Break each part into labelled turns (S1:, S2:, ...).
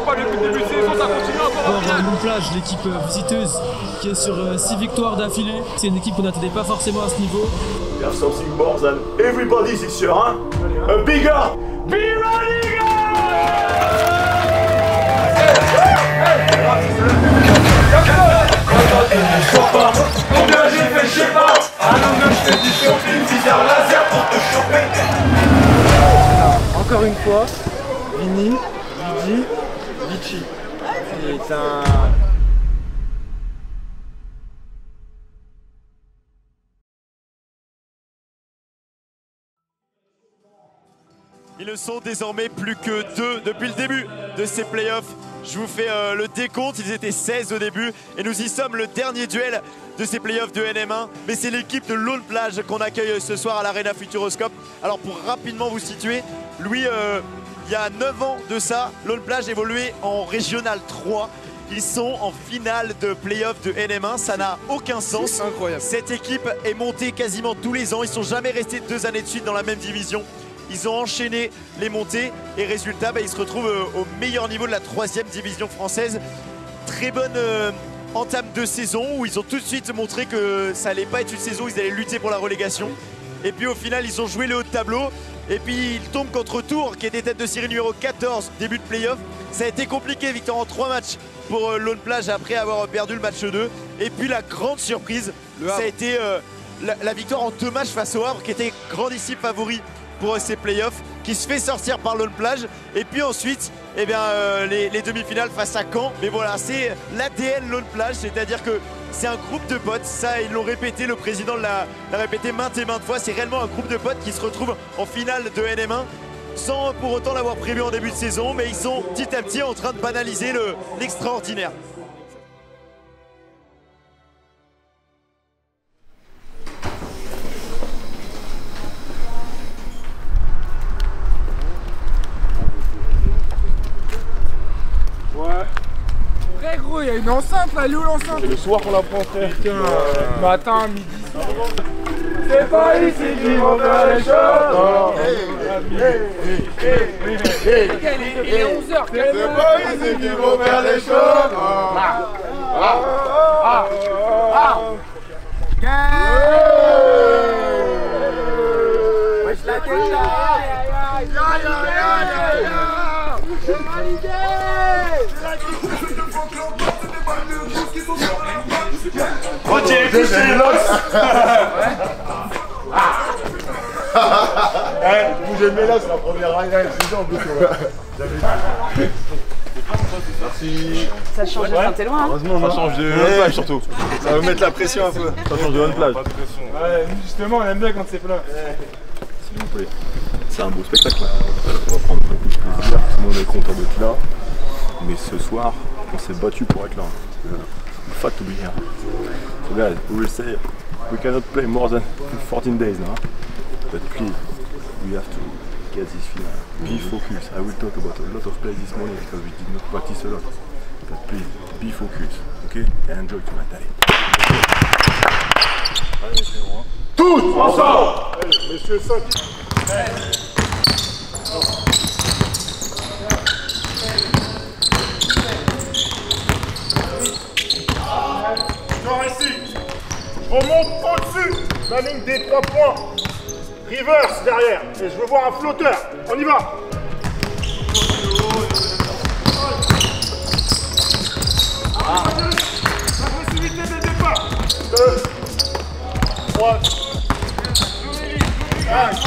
S1: pas depuis le début de saison, ça continue encore en finale.
S2: Lyon-Plage, l'équipe visiteuse qui est sur 6 victoires d'affilée. C'est une équipe qu'on n'attendait pas forcément à ce niveau.
S3: We have something more than everybody this year, hein? A bigger Piranha! Combien j'ai fait, je sais pas. À l'homme, je fais du shopping, bizarre laser pour te choper.
S4: Encore une fois, Vini, Vidi, Vici. C'est un...
S5: Ils ne sont désormais plus que 2 depuis le début de ces playoffs. Je vous fais le décompte, ils étaient 16 au début et nous y sommes, le dernier duel de ces playoffs de NM1. Mais c'est l'équipe de Lone Plage qu'on accueille ce soir à l'Arena Futuroscope. Alors pour rapidement vous situer, Louis, il y a 9 ans de ça, Lone Plage évoluait en Régional 3. Ils sont en finale de playoffs de NM1, ça n'a aucun sens.
S4: Incroyable.
S5: Cette équipe est montée quasiment tous les ans, ils ne sont jamais restés 2 années de suite dans la même division. Ils ont enchaîné les montées et résultat, ils se retrouvent au meilleur niveau de la 3e division française. Très bonne entame de saison où ils ont tout de suite montré que ça allait pas être une saison où ils allaient lutter pour la relégation. Et puis au final, ils ont joué le haut de tableau. Et puis ils tombent contre Tours qui était tête de série numéro 14, début de play-off. Ça a été compliqué, victoire en 3 matchs pour Lone Plage après avoir perdu le match 2. Et puis la grande surprise, ça a été la victoire en 2 matchs face au Havre qui était grandissime favori pour ces playoffs, qui se fait sortir par Lone Plage. Et puis ensuite, eh bien, les demi-finales face à Caen. Mais voilà, c'est l'ADN Lone Plage, c'est-à-dire que c'est un groupe de potes. Ça, ils l'ont répété, le président l'a répété maintes et maintes fois. C'est réellement un groupe de potes qui se retrouve en finale de NM1 sans pour autant l'avoir prévu en début de saison. Mais ils sont petit à petit en train de banaliser l'extraordinaire.
S4: Frère gros, il y a une enceinte là, elle est où l'enceinte?
S3: C'est le soir qu'on la prend, frère.
S4: Putain, matin, midi.
S3: C'est pas ici qu'ils vont faire les choses.
S4: Il est 11h,
S3: C'est pas ici qu'ils vont faire les choses.
S4: Wesh la tête
S3: Bougez mes là, c'est la première année, c'est en plus. Merci.
S6: Ça change de fin, t'es loin.
S3: Heureusement, ça change de one plage surtout. Ça va mettre la pression un peu. Ça change de one plage.
S4: Ouais, justement, on aime bien quand c'est plein.
S3: S'il vous plaît. C'est un beau spectacle. On va prendre beaucoup de plaisir. Tout le monde est content d'être là. Mais ce soir, on s'est battu pour être là. Fat to be here. So guys, we will say we cannot play more than 14 days now. But please, we have to get this final. Be focused. I will talk about a lot of plays this morning because we did not practice a lot. But please, be focused, okay? And enjoy tonight. Allez. Tous ensemble. Allez, messieurs 5. Ici, je remonte au-dessus de la ligne des 3 points. Reverse derrière. Et je veux voir un flotteur. On y va. L'agressivité dès le départ. 2, 3, 5.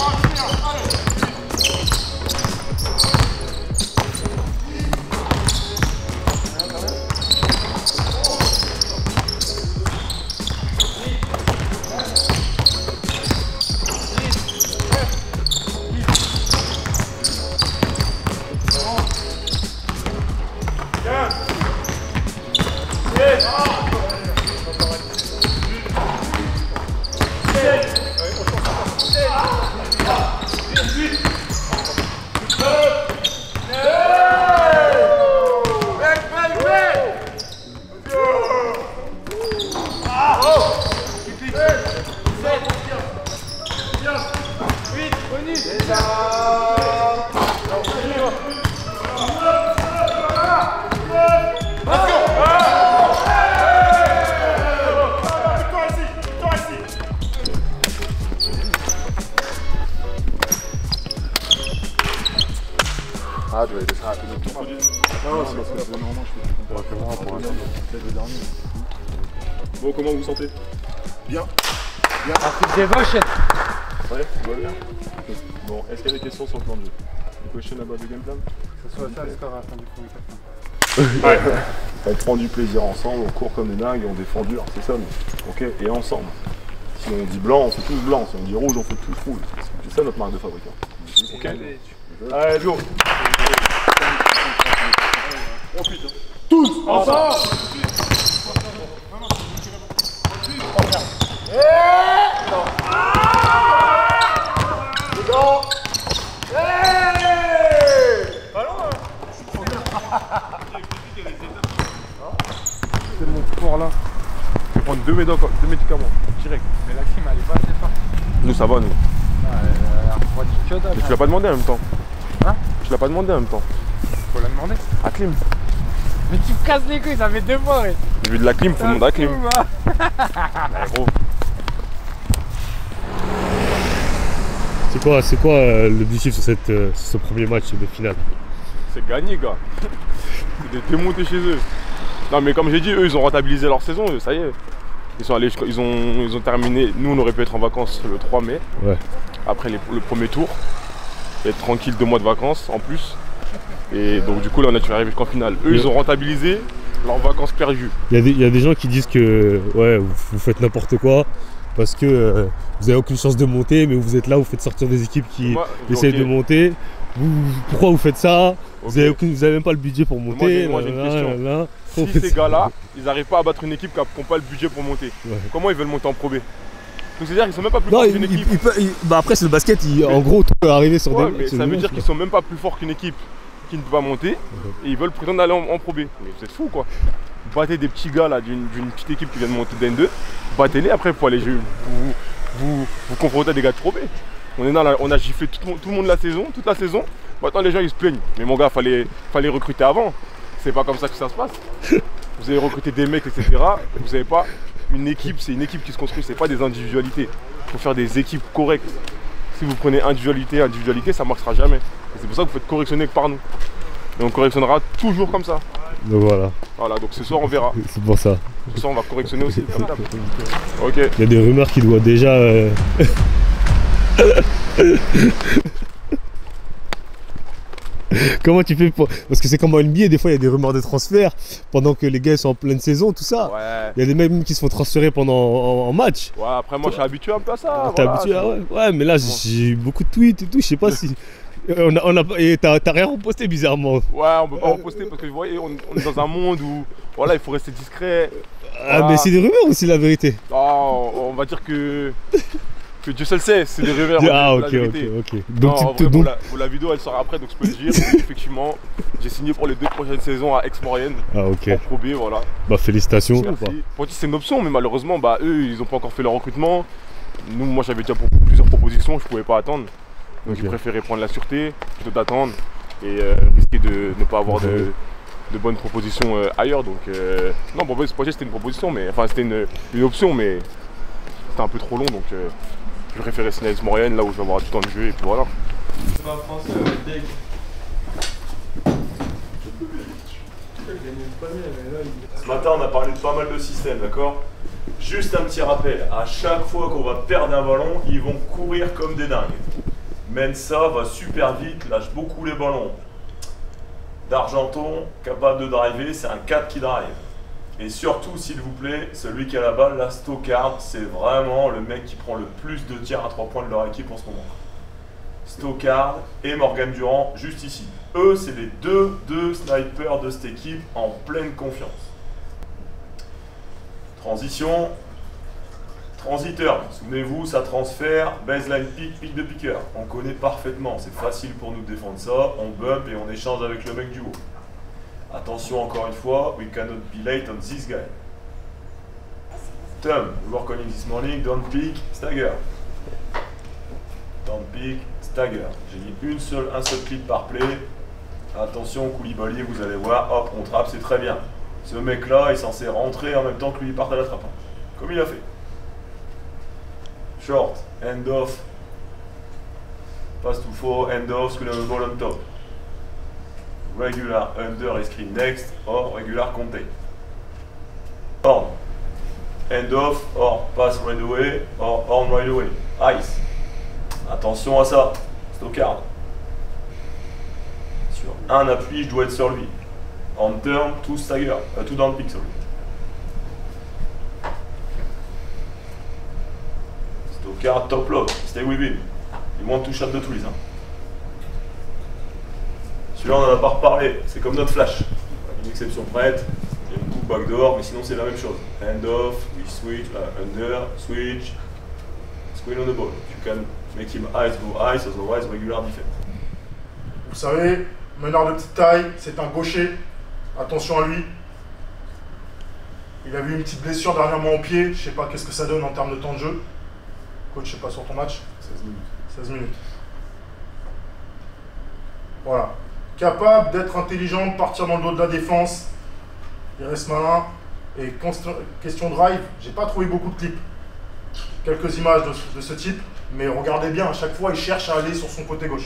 S3: Ah, tu vas laisser un peu de tour. Non, c'est parce que normalement, je fais plus content pour l'instant. C'est le dernier. Bon, comment vous vous sentez? Bien. Bien.
S4: Devotion.
S3: Ouais, tout va bien. Bon, est-ce qu'il y a des questions sur le plan de jeu? Des questions about the game plan?
S4: Ça soit ça le score à la fin du premier quart-temps.
S3: Ouais. On prend du plaisir ensemble, on court comme des dingues, on défend dur, c'est ça, mais ok, et ensemble. Si on dit blanc, on fait tous blanc, si on dit rouge, on fait tous rouge. C'est ça notre marque de fabricant. Ok. Allez, go. Tous ensemble.
S4: C'est mon sport là.
S3: Je vais prendre deux médicaments, direct.
S4: Mais la clim elle est pas assez forte.
S3: Nous ça va, nous.
S4: Mais
S3: Mais tu l'as pas demandé en même temps.
S4: Hein?
S3: Tu l'as pas demandé en même temps.
S4: Faut la demander.
S3: À clim.
S4: Mais tu me casses les couilles, ça fait 2 mois. Ouais.
S3: J'ai vu de la clim, faut demander à la clim.
S4: Hein.
S3: Gros.
S6: C'est quoi l'objectif sur ce premier match de finale?
S3: C'est gagné, gars. C'est de démonter chez eux. Non, mais comme j'ai dit, eux, ils ont rentabilisé leur saison, ça y est. Ils sont allés, ils ont terminé. Nous, on aurait pu être en vacances le 3 mai.
S6: Ouais.
S3: Après le premier tour. Et être tranquille 2 mois de vacances en plus. Et donc, du coup, là, on est arrivé qu'en finale. Eux, ils ont rentabilisé leurs vacances perdues.
S6: Il y a des gens qui disent que ouais, vous faites n'importe quoi parce que vous n'avez aucune chance de monter, mais vous êtes là, vous faites sortir des équipes qui essayent de monter. Pourquoi vous faites ça? Vous avez même pas le budget pour monter.
S3: Moi, j'ai une question. Si ces gars-là, ils n'arrivent pas à battre une équipe qui n'a pas le budget pour monter, comment ils veulent monter en Pro B? Donc c'est-à-dire qu'ils sont même pas plus forts qu'une équipe.
S6: Bah après c'est le basket, en gros tout peut arriver sur des.
S3: Mais ça veut dire qu'ils sont même pas plus forts qu'une équipe qui ne peut pas monter et ils veulent prétendre aller en Pro B. Mais vous êtes fous quoi. Battez des petits gars là d'une petite équipe qui vient de monter d'N2, battez-les après pour aller vous confronter à des gars de Pro B. On a giflé tout le monde toute la saison. Maintenant les gens ils se plaignent. Mais mon gars, fallait recruter avant. C'est pas comme ça que ça se passe. Vous avez recruté des mecs, etc. Vous n'avez pas une équipe, c'est une équipe qui se construit, c'est pas des individualités. Il faut faire des équipes correctes. Si vous prenez individualité, ça ne marchera jamais. C'est pour ça que vous faites correctionner que par nous. Et on correctionnera toujours comme ça.
S6: Donc voilà.
S3: Voilà, donc ce soir on verra.
S6: C'est pour ça.
S3: Ce soir on va correctionner aussi. Comme d'hab. Ok.
S6: Il y a des rumeurs qui doivent déjà. Comment tu fais pour... Parce que c'est comme en NBA, des fois il y a des rumeurs de transfert pendant que les gars sont en pleine saison, tout ça.
S3: Ouais.
S6: Il y a des mecs même qui se font transférer pendant en match.
S3: Ouais, après moi je suis habitué un peu à ça.
S6: T'es habitué à... Ouais, mais là j'ai eu beaucoup de tweets et tout, je sais pas si... Et t'as rien reposté bizarrement.
S3: Ouais, on peut pas reposter parce que vous voyez, on est dans un monde où voilà, il faut rester discret.
S6: Ah voilà. Mais c'est des rumeurs aussi la vérité.
S3: Oh, on va dire que Dieu seul sait, c'est des rumeurs.
S6: Ah ok.
S3: Donc, la vidéo elle sort après, donc je peux le dire. Effectivement, j'ai signé pour les 2 prochaines saisons à Aix-Maurienne.
S6: Ah ok.
S3: En Pro B, voilà.
S6: Bah félicitations.
S3: Pour dire c'est une option, mais malheureusement, bah eux ils ont pas encore fait leur recrutement. Nous, moi j'avais déjà plusieurs propositions, je pouvais pas attendre. Donc j'ai préféré prendre la sûreté, plutôt d'attendre et risquer de ne pas avoir de bonnes propositions ailleurs. Donc non, pour moi c'était une proposition, mais enfin c'était une option, mais c'était un peu trop long, donc je préférais signer à Aix-Maurienne, là où je vais avoir du temps de jeu et puis voilà. Ce matin on a parlé de pas mal de systèmes, d'accord? Juste un petit rappel, à chaque fois qu'on va perdre un ballon, ils vont courir comme des dingues. Mensa va super vite, lâche beaucoup les ballons. D'Argenton, capable de driver, c'est un 4 qui drive. Et surtout, s'il vous plaît, celui qui a la balle, la Stockard, c'est vraiment le mec qui prend le plus de tirs à 3 points de leur équipe en ce moment. Stockard et Morgan Durant, juste ici. Eux, c'est les deux snipers de cette équipe en pleine confiance. Transition. Transiteur, souvenez-vous, ça transfère, baseline pick, pick de piqueur. On connaît parfaitement, c'est facile pour nous de défendre ça. On bump et on échange avec le mec du haut. Attention encore une fois, we cannot be late on this guy. Tom, we were calling this morning, don't pick, stagger. Don't pick, stagger. J'ai mis un seul clip par play. Attention, Koulibaly, vous allez voir, hop, on trappe, c'est très bien. Ce mec-là est censé rentrer en même temps que lui parte à la trappe. Comme il a fait. Short, end off, pass to 4, end off, screen on the ball on top. regular under is screen next, or regular contain. Horn, end off, or pass right away, or horn right away. Ice. Attention à ça, Stockard. Sur un appui, je dois être sur lui. On turn, two stagger, two down pick, sorry. Stockard top lock, stay with him. You want to shot the trees. Hein. Celui-là, on en a pas reparlé, c'est comme notre flash. Une exception prête, il y a une coupe backdoor, mais sinon c'est la même chose. Hand off, we switch, under, switch, screen on the ball. You can make him ice, go ice, otherwise regular defense.
S7: Vous savez, meneur de petite taille, c'est un gaucher. Attention à lui. Il a eu une petite blessure dernièrement au pied. Je sais pas qu'est-ce que ça donne en termes de temps de jeu. Coach, je sais pas sur ton match.
S3: 16 minutes.
S7: 16 minutes. Voilà. Capable d'être intelligent, de partir dans le dos de la défense. Il reste malin. Et question drive, j'ai pas trouvé beaucoup de clips. Quelques images de ce type. Mais regardez bien, à chaque fois, il cherche à aller sur son côté gauche.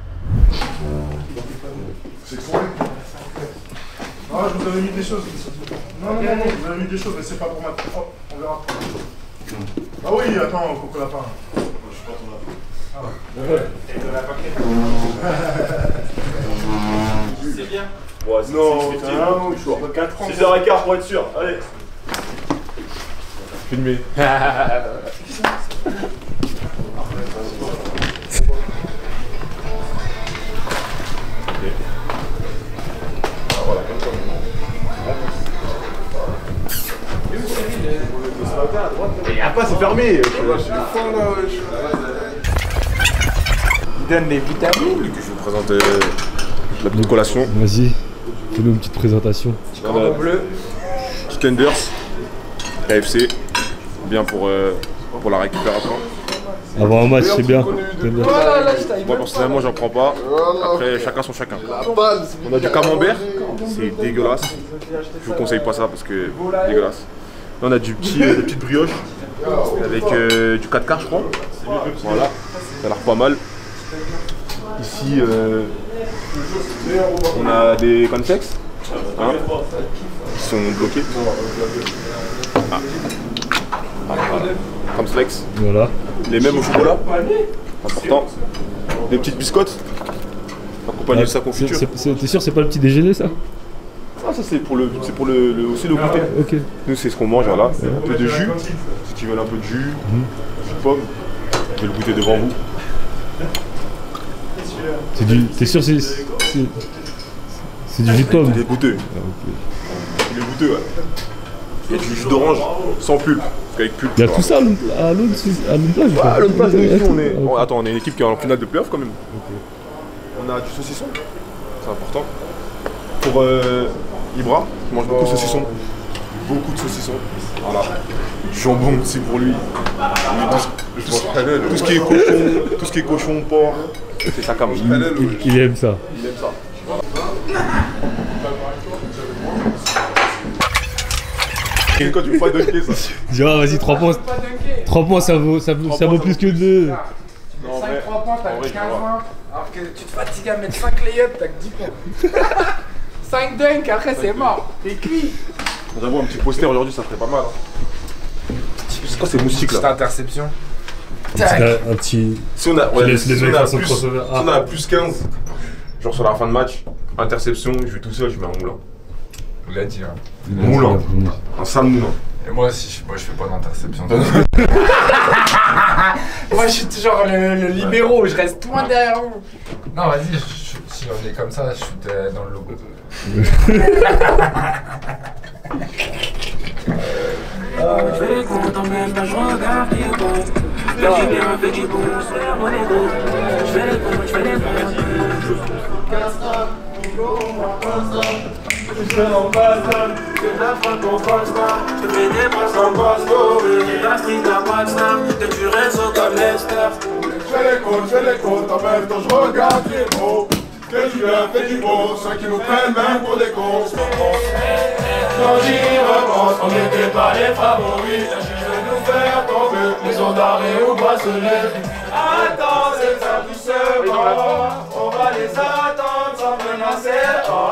S7: C'est quoi? Ah, je vous avais mis des choses. Non, non, non, vous avez mis des choses, mais c'est pas pour maintenant. Oh, on verra. Ah oui, attends, Coco Lapin. Je suis pas ton lapin. Ah ouais. Et de la paquet. C'est bien.
S3: Ouais, non, je suis à 4 ans. 6h15 pour être sûr, allez. Filmé.
S4: Et après c'est fermé. Il donne des vitamines.
S3: Je vous présente la petite collation.
S6: Vas-y, fais-nous une petite présentation.
S4: Cordon bleu.
S3: Tenders, KFC, bien pour la récupération.
S6: Avant un match, c'est bien.
S3: Moi personnellement j'en prends pas. Après chacun son chacun. On a du camembert, c'est dégueulasse. Je vous conseille pas ça parce que c'est dégueulasse. Là on a des petites brioches avec du 4 quarts je crois. Voilà, ça a l'air pas mal. Ici on a des cornflakes hein, qui sont bloqués. Ah. Voilà. Cornflakes.
S6: Voilà.
S3: Les mêmes au chocolat, important. Des petites biscottes, accompagnées de sa confiture.
S6: T'es sûr c'est pas le petit déjeuner ça?
S3: Ah ça c'est pour aussi le goûter.
S6: Ok.
S3: Nous c'est ce qu'on mange, voilà. Un peu de jus, ceux qui veulent un peu de jus, jus de pomme, je vais le goûter devant vous.
S6: T'es sûr c'est du jus de pomme?
S3: Il est goûteux. Il est goûteux, ouais. Il y a du jus d'orange sans pulpe.
S6: Il y a tout ça à l'autre plage.
S3: Ouais, à l'autre plage, on est une équipe qui est en finale de playoff quand même. Okay. On a du saucisson, c'est important. Pour Ibra, qui mange beaucoup de saucisson. Beaucoup de saucisson. Voilà. Du jambon aussi pour lui. Tout ce qui est cochon, porc, c'est sa cam.
S6: Il aime ça.
S3: Il aime ça. Quand tu veux pas dunker ça.
S6: Dis vas-y 3 points. 3 points ça vaut plus que 2.
S4: 5-3 points, t'as 15 points. Alors que tu te fatigues à mettre 5 lay-ups, t'as que 10 points. 5 dunks, après c'est mort. T'es cuit.
S3: J'avoue un petit poster aujourd'hui ça ferait pas mal. C'est quoi ces moustiques là?
S4: Petite interception.
S6: Un petit.
S3: Si on a plus 15, genre sur la fin de match, interception, je vais tout seul, je mets un moulin.
S4: Vous l'avez dit, hein.
S3: Moulin. Un sale moulin.
S4: Et moi aussi, je fais pas d'interception. Moi je suis toujours le libéraux, je reste loin derrière vous. Non, vas-y, si on est comme ça, je shoot dans le logo.
S8: Je fais les comptes en même temps, je regarde les comptes. Je fais du bien, fais du bon, sur mon ego. Je fais les comptes, je fais les comptes. Je fais mon bastard, que la fois qu'on passe là. Je fais des passes en basse-go. La street à WhatsApp, que tu réseaux comme Lester.
S9: Je fais les comptes en même temps, je regarde les mots. Que tu leur fais du beau, ceux qui nous prennent même pour des cons. Quand j'y repense, on n'était pas les favoris. La juge veut nous faire tomber, maison d'arrêt ou bracelet. Attends, c'est ça doucement, on va les attendre sans menacer.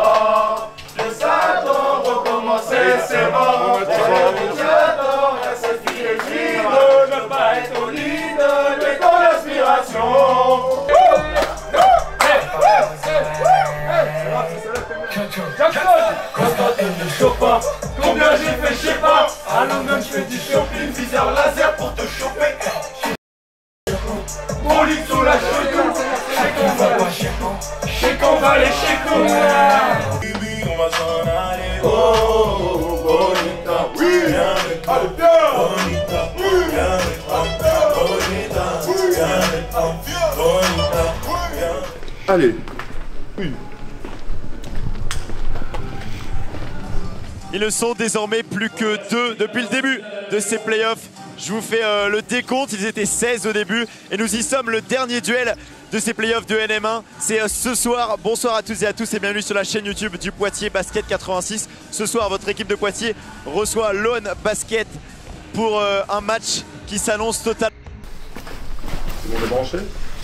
S8: pas les chécos.
S9: On va s'en aller. Oh, bonita. Oui. Allez, viens. Bonita. Viens avec moi. Bonita. Viens avec moi. Bonita.
S3: Allez. Oui.
S5: Ils ne sont désormais plus que 2 depuis le début de ces playoffs. Je vous fais le décompte, ils étaient 16 au début et nous y sommes, le dernier duel de ces playoffs de NM1. C'est ce soir. Bonsoir à toutes et à tous et bienvenue sur la chaîne YouTube du Poitiers Basket 86. Ce soir, votre équipe de Poitiers reçoit Lone Basket pour un match qui s'annonce total.
S3: Tout le monde est branché?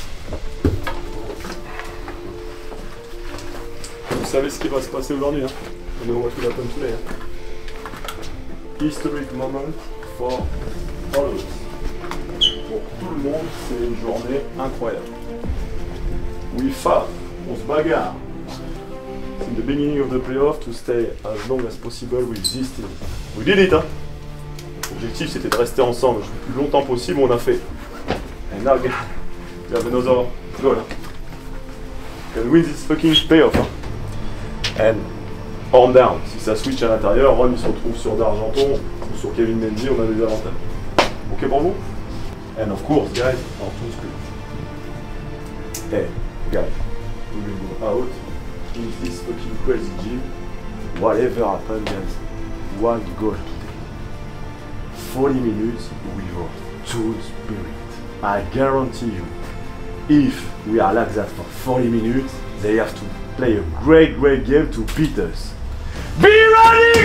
S3: Vous savez ce qui va se passer aujourd'hui, hein? On est au What Will Happen Today. Hein? Historic moment for all of us. Pour tout le monde, c'est une journée incroyable. We fight, on se bagarre. From the beginning of the playoff to stay as long as possible with this team. We did it, hein? L'objectif c'était de rester ensemble le plus longtemps possible, on a fait. And now we have another goal. Hein? Can win this fucking playoff. Hein? And on down, si ça switch à l'intérieur, Ron il se retrouve sur D'Argenton ou sur Kevin Mendy, on a des avantages. Ok pour vous? And of course, guys, on tous que. Hey, guys, we will go out in this fucking crazy gym. Whatever happens, guys, one goal today. 40 minutes without two spirit. I guarantee you, if we are like that for 40 minutes, they have to play a great game to beat us. Be ready,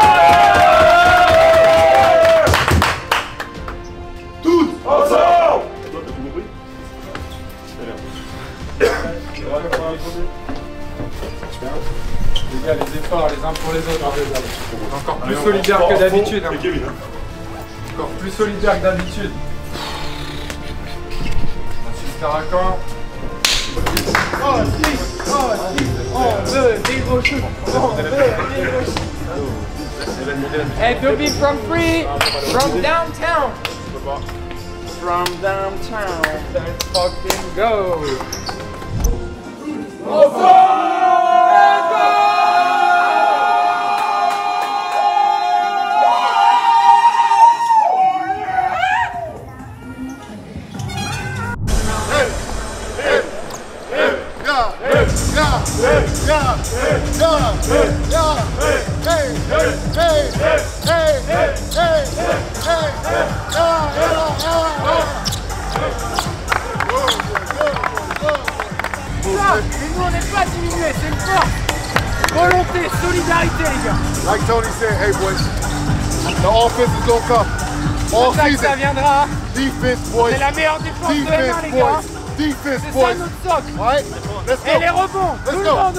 S3: guys! Tous ensemble! Toi, t'as tout compris?
S4: Les gars, les efforts les uns pour les autres. Encore plus solidaires que d'habitude. Hein. Encore plus solidaires que d'habitude. Ensuite, Caracan. Oh, 6! Oh, 6! On veut des gros shoots! On veut des gros shoots! Hey, to be from downtown! From downtown! Let's fucking go! Let's go! Mais nous on n'est pas diminués, c'est une force, volonté, solidarité les gars.
S9: Like Tony said, hey boys, the offense is gonna come. All season.
S4: Ça viendra.
S9: Defense boys.
S4: C'est la meilleure défense de M1 les gars.
S9: Defense
S4: c'est
S9: boys.
S4: C'est ça notre socle.
S9: Right? Let's go.
S4: Et les rebonds.
S9: Let's
S4: tout
S9: go.
S4: Le monde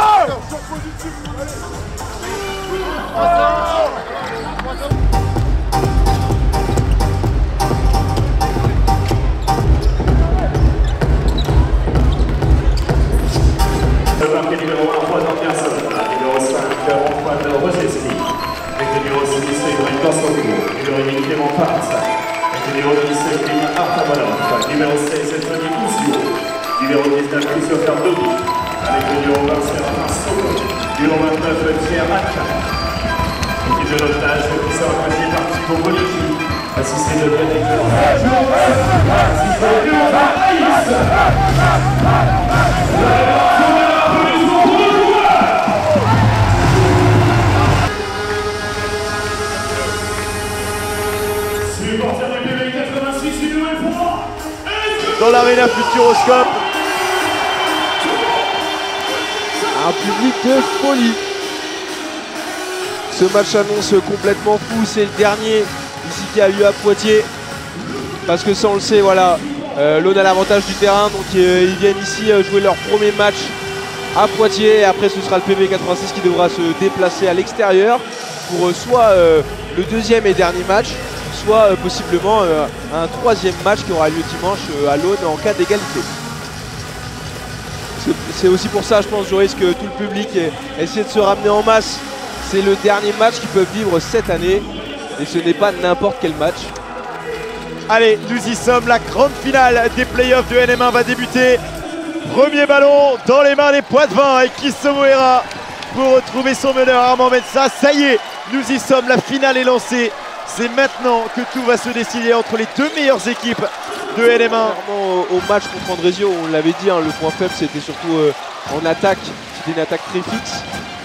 S10: Le marqué numéro 1, Antoine Pierson, numéro 5, Antoine Roseski, avec le numéro 6, Grégory Korsoko, numéro 8, Clément Parts, avec le numéro 10, Clément Artamanov, numéro 16, Tony Kouzio, numéro 19, Christopher Dobi, avec le numéro 20, Séraphin Soko, numéro 29, Pierre Acha. Équipe de l'otage qui sera accompagnée par Thibaut Boniki, assisté de Yannick
S5: dans l'Arena Futuroscope.
S11: Un public de folie. Ce match annonce complètement fou, c'est le dernier ici qui a lieu à Poitiers. Parce que ça on le sait, voilà, l'Aune a l'avantage du terrain, donc ils viennent ici jouer leur premier match à Poitiers. Et après ce sera le PV 86 qui devra se déplacer à l'extérieur pour soit le deuxième et dernier match, soit possiblement un troisième match qui aura lieu dimanche à l'Aune en cas d'égalité. C'est aussi pour ça, je pense, Joris, que tout le public essaie de se ramener en masse. C'est le dernier match qu'ils peuvent vivre cette année et ce n'est pas n'importe quel match.
S5: Allez, nous y sommes, la grande finale des playoffs de NM1 va débuter. Premier ballon dans les mains des Poitevins et Christo Moera pour retrouver son meneur Armand Mensah. Ça y est, nous y sommes, la finale est lancée. C'est maintenant que tout va se décider entre les deux meilleures équipes de LM1.
S11: Au match contre Andrésio, on l'avait dit, hein, le point faible c'était surtout en attaque. C'était une attaque très fixe.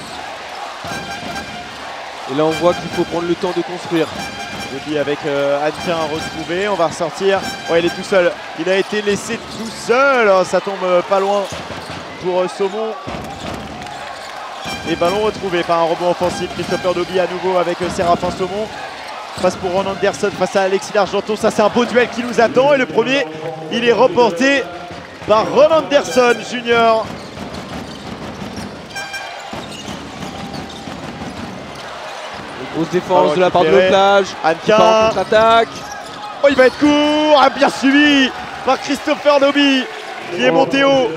S11: Et là on voit qu'il faut prendre le temps de construire.
S5: Je dis avec Hannequin à retrouver, on va ressortir. Ouais, il est tout seul, il a été laissé tout seul. Oh, ça tombe pas loin pour Saumon. Et ballon retrouvé par un rebond offensif. Christopher Dobie à nouveau avec Séraphin Saumon. Passe pour Ron Anderson face à Alexis D'Argenton. Ça c'est un beau duel qui nous attend. Et le premier, il est remporté par Ron Anderson Junior.
S11: Grosse défense de la part de l'Oplage.
S5: Hannequin
S11: en contre-attaque.
S5: Oh, il va être court. Ah, bien suivi par Christopher Dobie qui est monté haut.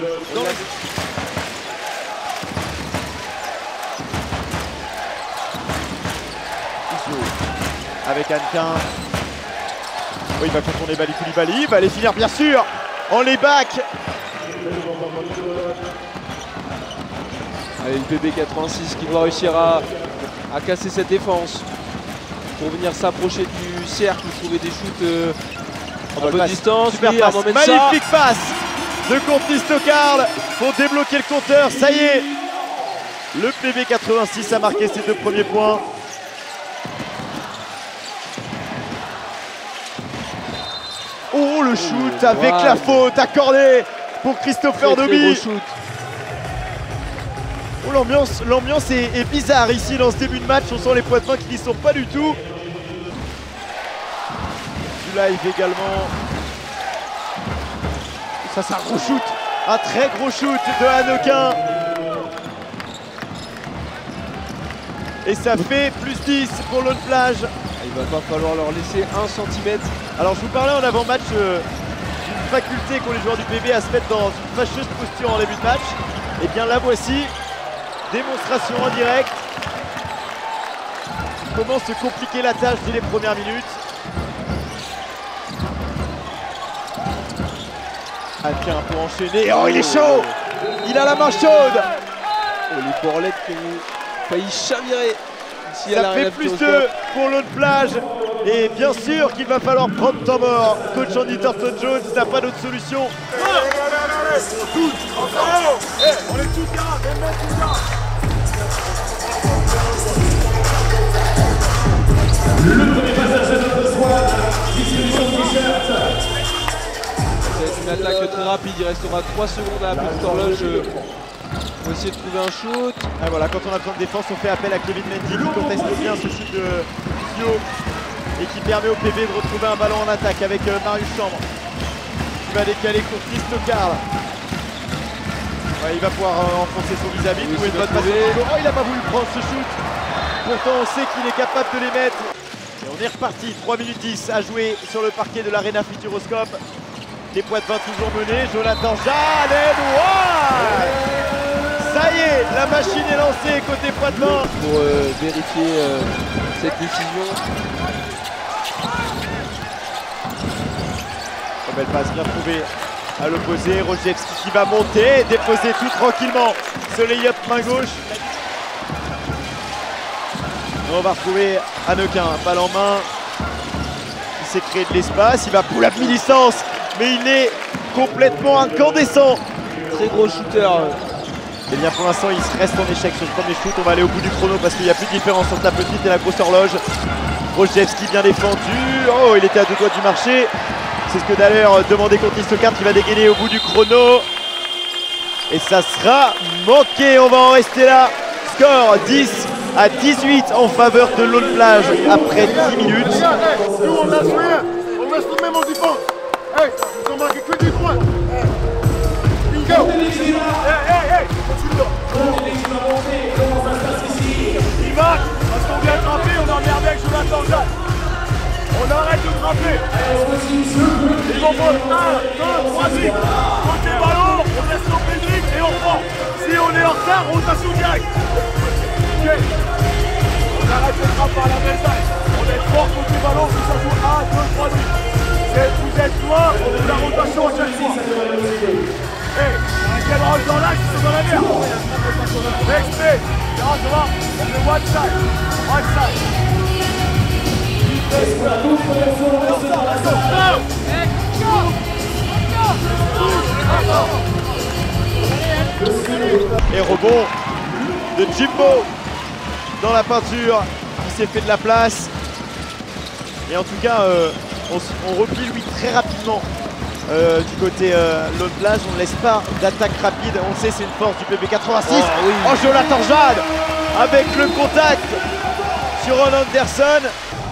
S5: Avec Hannequin. Oh, il va contourner Bali Koulibaly. Il va aller finir bien sûr en layback.
S11: Allez, le PB86 qui doit réussir à casser cette défense pour venir s'approcher du cercle, trouver des shoots à bonne distance.
S5: Super
S11: oui,
S5: passe. Magnifique passe de Courtney Stockard pour débloquer le compteur. Ça y est, le PB86 a marqué ses deux premiers points. Oh, le shoot avec la faute accordée pour Christopher Dobie. Oh, l'ambiance est bizarre ici dans ce début de match. On sent les Poitevins qui n'y sont pas du tout. Du live également. Ça c'est un gros shoot. Un très gros shoot de Hannequin. Et ça fait plus 10 pour l'autre plage.
S11: Il va pas falloir leur laisser 1 cm.
S5: Alors je vous parlais en avant-match d'une faculté qu'ont les joueurs du PB à se mettre dans une fâcheuse posture en début de match. Et bien la voici. Démonstration en direct. Comment se compliquer la tâche dès les premières minutes. Hannequin pour enchaîner. Oh, il est chaud. Il a la main chaude.
S11: Oh, les borlettes qui ont failli chavirer. Ici
S5: ça fait plus 2 pour l'autre plage. Et bien sûr qu'il va falloir prendre temps mort. Coach Andy Thornton-Jones n'a pas d'autre solution.
S9: On est tous là,
S10: Le premier passage de notre squad, distribution de t-shirt.
S11: C'est une attaque très rapide, il restera 3 secondes à la petite horloge pour essayer de trouver un shoot.
S5: Et voilà, quand on a besoin de défense, on fait appel à Kevin Mendy qui conteste bien ce shoot de Fio et qui permet au PB de retrouver un ballon en attaque avec Marius Chambre qui va décaler Courtney Stockard. Ouais, il va pouvoir enfoncer son vis-à-vis, trouver une bonne passe. Oh, il n'a pas voulu prendre ce shoot. Pourtant, on sait qu'il est capable de les mettre. Et on est reparti, 3 minutes 10 à jouer sur le parquet de l'Arena Futuroscope. Les Poitevins toujours menés, Jonathan Jalen, ça y est, la machine est lancée côté Poitevins.
S11: Pour vérifier cette décision.
S5: Oh, belle passe bien trouvée à l'opposé, Rojewski qui va monter, déposer tout tranquillement ce lay-up main gauche. On va retrouver Hannequin, balle en main. Il s'est créé de l'espace, il va pull up mi-distance, mais il est complètement incandescent.
S11: Très gros shooter.
S5: Et bien pour l'instant il reste en échec sur le premier shoot. On va aller au bout du chrono parce qu'il n'y a plus de différence entre la petite et la grosse horloge. Rojewski bien défendu. Oh, il était à 2 doigts du marché. C'est ce que d'ailleurs demandait Courtney Stockard qui va dégainer au bout du chrono. Et ça sera manqué, on va en rester là. Score 10 à 18 en faveur de l'autre plage après 10 minutes.
S9: Nous on lâche rien, on reste même en défense. Hey, ils ont marqué que du point. Bingo. Hey,
S1: Il marque parce qu'on vient de grimper, on a emmerdé avec Jonathan Jacques. On arrête de grimper. Ils vont prendre 1, 2, 3 cycles. Côté ballon, on laisse tomber le dribble et on prend. Si on est en retard, rotation directe. Ok. On arrête de grimper par la belle taille. On est fort côté ballon, si ça joue 1, 2, 3 cycles. Vous êtes loin, on est la rotation à chaque fois. Hey, quel rôle dans l'axe, c'est dans la merde. Exprès. Ça va, on fait one side. One side.
S5: Et rebond de Jimbo dans la peinture qui s'est fait de la place. Et en tout cas, on replie lui très rapidement du côté l'autre plage. On ne laisse pas d'attaque rapide. On le sait, c'est une force du PB86. Oh, Jonathan Jade avec le contact sur Ron Anderson.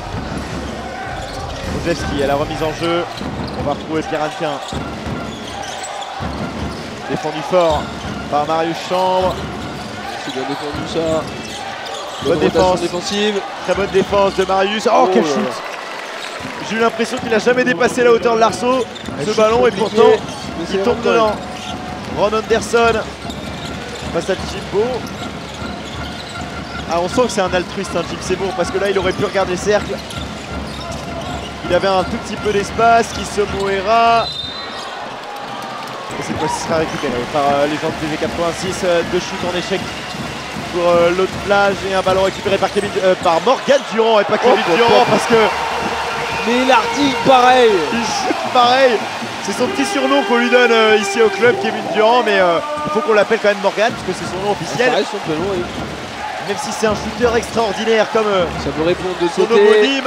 S5: Ojewski à la remise en jeu. On va retrouver Pierre Hannequin. Défendu fort par Marius Chambre.
S11: C'est bien défendu ça.
S5: Bonne défense
S11: défensive.
S5: Très bonne défense de Marius. Oh, quel shoot! J'ai eu l'impression qu'il n'a jamais dépassé la hauteur de l'arceau, ce ballon, et pourtant il tombe dedans. Ron Anderson face à Jimbo. Ah, on sent que c'est un altruiste, hein, Jim Seymour, parce que là il aurait pu regarder le cercle. Il avait un tout petit peu d'espace. Kisomoera. Et cette fois-ci sera récupéré par les gens de PV86. Deux shoots en échec pour l'autre plage et un ballon récupéré par Morgan Durand et pas Kevin Durand parce que.
S11: Mais il a dit pareil.
S5: Il shoot pareil. C'est son petit surnom qu'on lui donne ici au club, Kevin Durand, mais il faut qu'on l'appelle quand même Morgan parce que c'est son nom officiel.
S11: Ça reste son prénom, oui.
S5: Même si c'est un shooter extraordinaire comme
S11: ça peut répondre de
S5: son homonyme.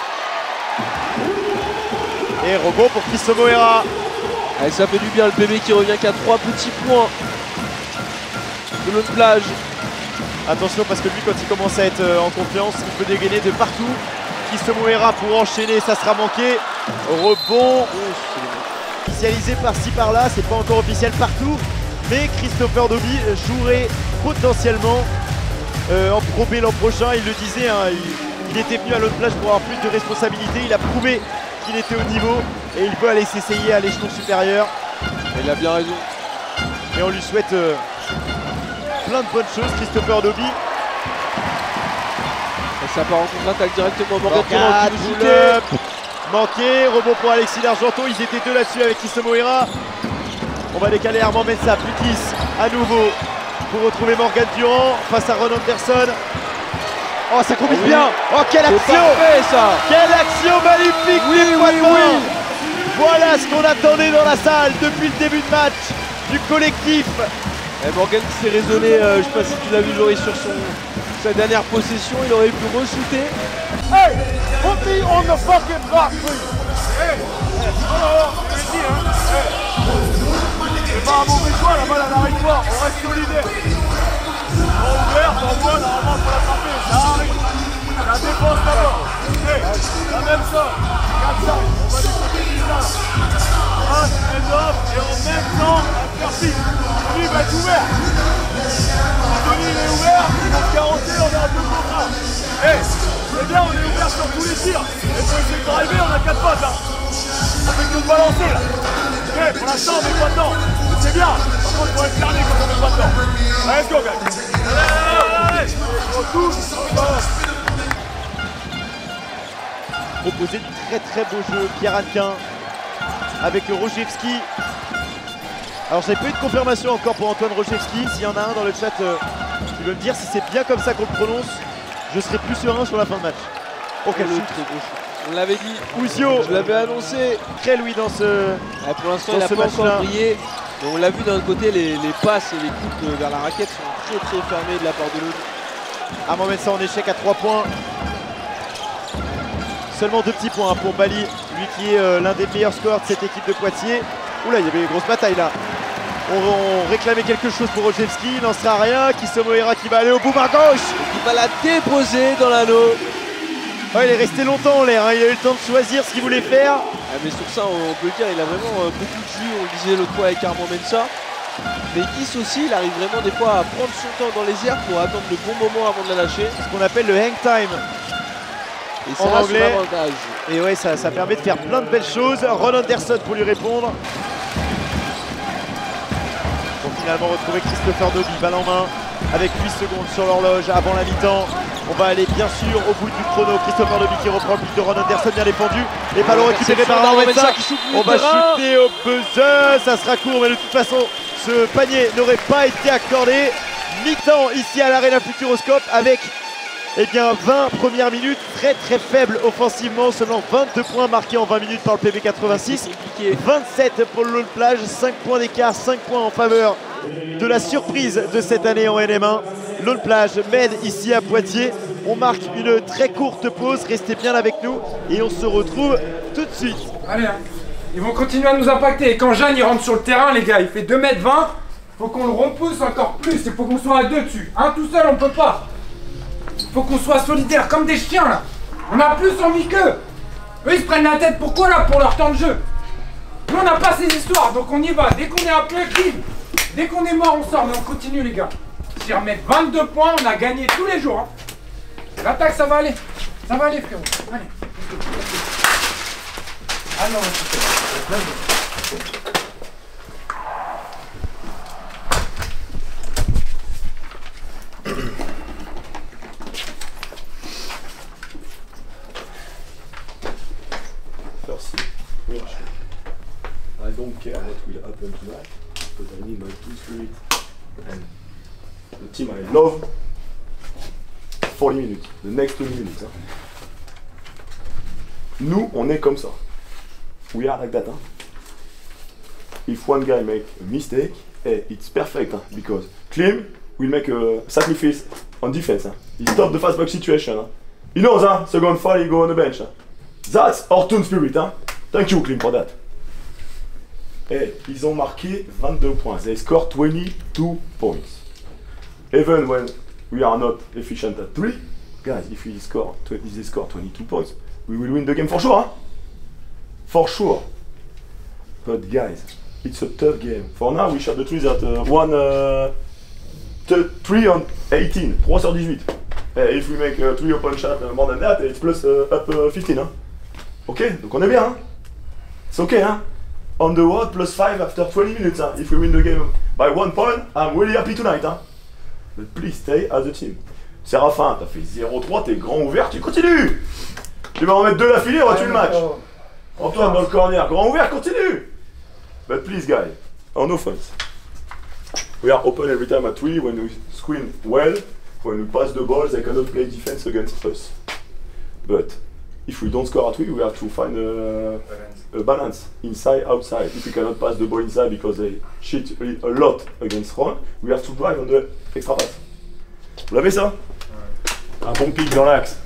S5: Et rebond pour Kisomoera.
S11: Allez, ça fait du bien, le PB qui revient qu'à 3 petits points de l'autre plage.
S5: Attention parce que lui quand il commence à être en confiance, il peut dégainer de partout. Kisomoera pour enchaîner, ça sera manqué. Rebond officialisé par-ci par-là, c'est pas encore officiel partout. Mais Christopher Dobie jouerait potentiellement en Pro B l'an prochain. Il le disait, hein, il était venu à l'autre plage pour avoir plus de responsabilités. Il a prouvé qu'il était au niveau et il peut aller s'essayer à l'échelon supérieur.
S11: Et il a bien raison.
S5: Et on lui souhaite plein de bonnes choses, Christopher Dobie.
S11: Et ça part en contre-attaque directement. Morgan
S5: pull-up manqué, rebond pour Alexis D'Argenton. Ils étaient deux là-dessus avec Kisomoera. On va décaler Armand Mensah, Putis à nouveau pour retrouver Morgan Durand face à Ron Anderson. Oh, ça combine bien. Oh, quelle action
S11: parfait, ça.
S5: Quelle action magnifique. Oui. Voilà ce qu'on attendait dans la salle depuis le début de match du collectif.
S11: Et Morgan qui s'est raisonné, je sais pas si tu l'as vu Joris sur sa dernière possession, il aurait pu re-shooter.
S1: Hey, put me on the fucking block, please. Hey, je l'ai dit, hein. Hey. C'est pas un mauvais choix, la balle elle n'arrive pas, on reste solidaire. Ouvert, t'envoies, normalement faut l'attraper, ça arrive. La défense d'abord. Hey, la même chose. Regarde ça, on va lui côté du sable. Passe, end-off, et en même temps, un faire-pique. Lui va être ouvert. Tony il est ouvert, il va se garantir, on est un peu contrat. Hey, c'est bien, on est ouvert sur tous les tirs. Et pour essayer de driver, on a 4 potes là. On fait que de balancer là. Ok, pour l'instant on met pas dedans. C'est bien. Par contre, il faut être carné quand on met pas dedans. Allez, let's go, guys. Allez. On touche.
S5: Proposé du très beau jeu, Pierre Hannequin avec Rojewski. Alors j'avais pas eu de confirmation encore pour Antoine Rojewski. S'il y en a un dans le chat qui veut me dire si c'est bien comme ça qu'on le prononce, je serai plus serein sur la fin de match.
S11: Oh, quel shoot. On l'avait dit.
S5: Ouzio.
S11: Je l'avais annoncé.
S5: Très Louis dans ce
S11: pour l'instant il n'a pas encore brillé. Mais on l'a vu d'un côté, les passes et les coups vers la raquette sont très fermés de la part de l'autre.
S5: Armand Mensah en échec à 3 points. Seulement 2 petits points pour Bali, lui qui est l'un des meilleurs scores de cette équipe de Poitiers. Oula, il y avait une grosse bataille là. On réclamait quelque chose pour Rojewski, il n'en sera rien. Kisomoera qui va aller au bout à gauche.
S11: Il va la déposer dans l'anneau.
S5: Oh, il est resté longtemps en l'air, hein. Il a eu le temps de choisir ce qu'il voulait faire.
S11: Ah, mais sur ça, on peut le dire, il a vraiment beaucoup de jus, on le disait l'autre fois avec Armand Mensah. Mais Kiss aussi, il arrive vraiment des fois à prendre son temps dans les airs pour attendre le bon moment avant de la lâcher.
S5: Ce qu'on appelle le hang time.
S11: Et c'est
S5: en anglais.
S11: Et
S5: ouais, ça permet de faire plein de belles choses. Ron Anderson pour lui répondre. Pour finalement retrouver Christopher Dobie, balle en main, avec 8 secondes sur l'horloge avant la mi-temps. On va aller bien sûr au bout du chrono. Christopher Dobie qui reprend le but de Ron Anderson, bien défendu. Et ballon récupéré par Armand Mensah. On va shooter au buzzer. Ça sera court, mais de toute façon, ce panier n'aurait pas été accordé. Mi-temps ici à l'Arena Futuroscope avec eh bien, 20 premières minutes très faibles offensivement, seulement 22 points marqués en 20 minutes par le PV86, 27 pour le Lone Plage, 5 points d'écart, 5 points en faveur de la surprise de cette année en NM1. Lone Plage mène ici à Poitiers. On marque une très courte pause, restez bien avec nous et on se retrouve tout de suite.
S4: Allez, hein. Ils vont continuer à nous impacter et quand Jeanne il rentre sur le terrain les gars, il fait 2m20, faut qu'on le repousse encore plus, il faut qu'on soit à deux dessus. Un tout seul on peut pas. Faut qu'on soit solidaires comme des chiens là. On a plus envie qu'eux. Eux ils se prennent la tête pourquoi là pour leur temps de jeu. Nous on n'a pas ces histoires donc on y va. Dès qu'on est appelé, bim. Dès qu'on est mort on sort mais on continue les gars. Si on remet 22 points, on a gagné tous les jours. Hein. L'attaque ça va aller. Ça va aller frérot. Allez. Ah non,
S3: First, I don't care what will happen tonight, but I need my team spirit and the team I love. 40 minutes, the next 20 minutes. Hein. Nous, on est comme ça. We are like that. Hein. If one guy make a mistake, hey, it's perfect hein, because Klim will make a sacrifice on defense. Hein. He stop the fast back situation. Hein. He knows, hein, second fall, he go on the bench. Hein. That's our team spirit. Hein. Thank you, Klim, for that. Hey, ils ont marqué 22 points. They scored 22 points. Even when we are not efficient at 3, guys, if they score 22 points, we will win the game for sure. Huh? For sure. But guys, it's a tough game. For now, we shot the trees at 3 on 18, 3 sur 18. If we make 3 open shot more than that, it's plus up 15. Hein? Ok, donc on est bien. Hein? It's okay. Hein? On the road, plus 5 after 20 minutes. Hein? If we win the game by 1 point, I'm really happy tonight. Hein? But please stay as a team. Séraphin, t'as fait 0-3, t'es grand ouvert, tu continues. Tu vas en mettre 2 d'affilée, on va tuer le match. Antoine dans le corner, grand ouvert, continue. But please guys, on offense. We are open every time at 3 when we screen well, when we pass the ball, they cannot play defense against us. But if we don't score at 3, we have to find a balance inside, outside. If we cannot pass the ball inside because they cheat a lot against Ron, we have to drive on the extra pass. Vous l'avez ça? Un bon pic dans l'axe.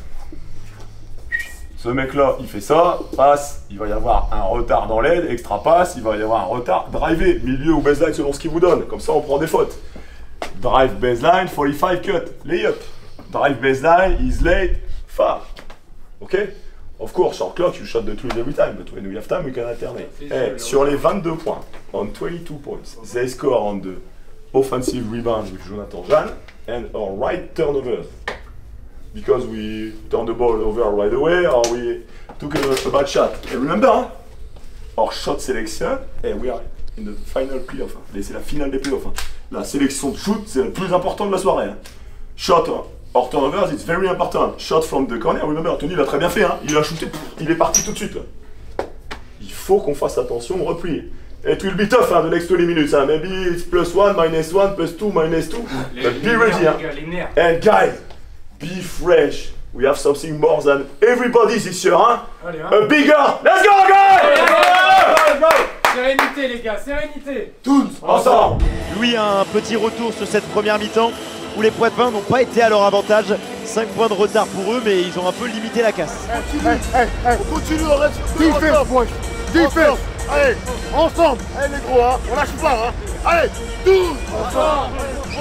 S3: Ce mec-là, il fait ça, passe, il va y avoir un retard dans l'aide, extra passe, il va y avoir un retard, driver, milieu ou baseline selon ce qu'il vous donne. Comme ça, on prend des fautes. Drive baseline, 45 cut, layup. Drive baseline, is late, far. Okay? Of course, short clock, you shot the trees every time, but when we have time, we can alternate. Hey, sur les 22 points, on 22 points, they score on the offensive rebound with Jonathan Jeanne and our right turnovers. Because we turned the ball over right away or we took a bad shot. And remember, hein, our shot selection, and we are in the final playoff. Hein. C'est la finale des playoffs. Hein. La sélection de shoot, c'est le plus important de la soirée. Hein. Shot or turnovers, it's very important. Shot from the corner, remember, Tony l'a très bien fait. Hein. Il a shooté, il est parti tout de suite. Il faut qu'on fasse attention au repli. It will be tough, hein, the next 20 minutes. Hein. Maybe it's +1, -1, +2, -2. But be ready. Hein. And guys, be fresh. We have something more than everybody this year, hein? Allez, hein? A bigger. Let's go, guys!
S4: Let's go! Sérénité, les gars, sérénité.
S5: Tous ensemble. Louis a un petit retour sur cette première mi-temps où les Poitevins n'ont pas été à leur avantage. 5 points de retard pour eux, mais ils ont un peu limité la casse.
S1: On continue, on reste Defense. Allez, ensemble. Allez, les gros, hein? On lâche pas, hein? Allez, tous ensemble.